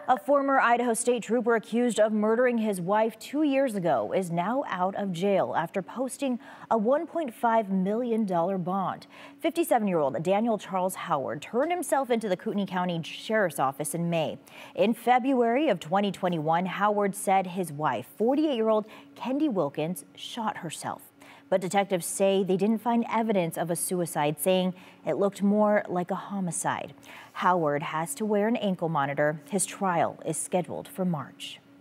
A former Idaho State trooper accused of murdering his wife 2 years ago is now out of jail after posting a $1.5 million bond. 57-year-old Daniel Charles Howard turned himself into the Kootenai County Sheriff's Office in May. In February of 2021, Howard said his wife, 48-year-old Kendi Wilkins, shot herself. But detectives say they didn't find evidence of a suicide, saying it looked more like a homicide. Howard has to wear an ankle monitor. His trial is scheduled for March.